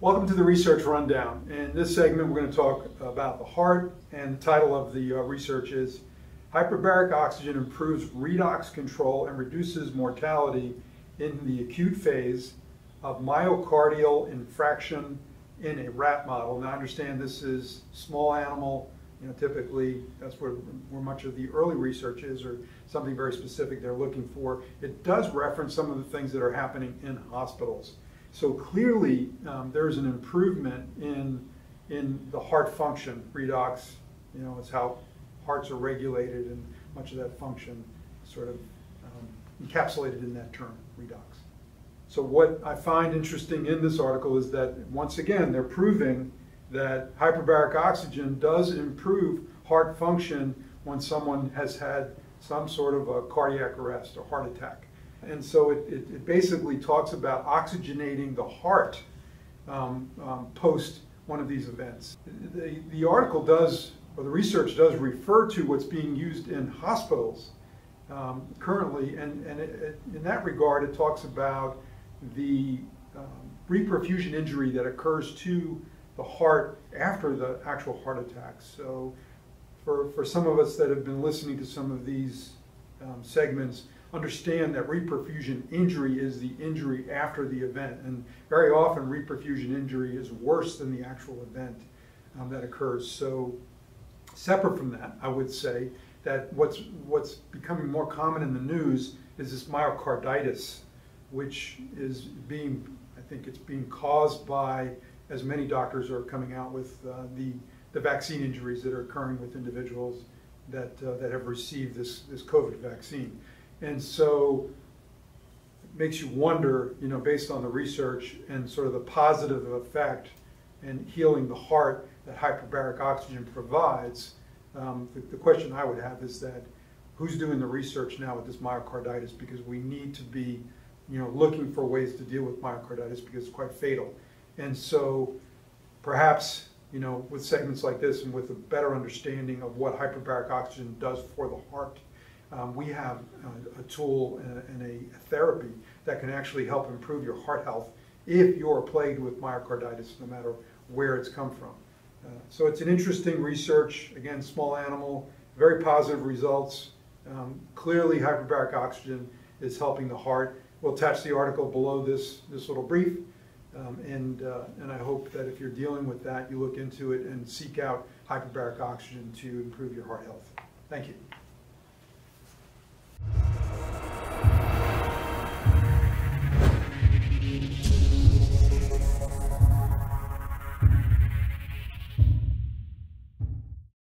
Welcome to the Research Rundown. In this segment, we're going to talk about the heart, and the title of the research is Hyperbaric Oxygen Improves Redox Control and Reduces Mortality in the Acute Phase of Myocardial Infarction in a Rat Model. Now, I understand this is small animal. Typically that's where much of the early research is, or something very specific they're looking for. It does reference some of the things that are happening in hospitals. So clearly there's an improvement in the heart function. Redox, is how hearts are regulated, and much of that function sort of encapsulated in that term, redox. So what I find interesting in this article is that, once again, they're proving that hyperbaric oxygen does improve heart function when someone has had some sort of a cardiac arrest or heart attack. And so it basically talks about oxygenating the heart post one of these events. The article does, or the research does, refer to what's being used in hospitals currently, and in that regard it talks about the reperfusion injury that occurs to the heart after the actual heart attack. So for some of us that have been listening to some of these segments, understand that reperfusion injury is the injury after the event, and very often reperfusion injury is worse than the actual event that occurs. So separate from that, I would say that what's becoming more common in the news is this myocarditis, which is being, I think it's being caused by, as many doctors are coming out with, the vaccine injuries that are occurring with individuals that have received this COVID vaccine. And so it makes you wonder, based on the research and sort of the positive effect in healing the heart that hyperbaric oxygen provides, the question I would have is that who's doing the research now with this myocarditis? Because we need to be looking for ways to deal with myocarditis, because it's quite fatal. And so perhaps, with segments like this and with a better understanding of what hyperbaric oxygen does for the heart, we have a tool and a therapy that can actually help improve your heart health if you're plagued with myocarditis, no matter where it's come from. So it's an interesting research. Again, small animal, very positive results. Clearly hyperbaric oxygen is helping the heart. We'll attach the article below this little brief. And I hope that if you're dealing with that, you look into it and seek out hyperbaric oxygen to improve your heart health. Thank you.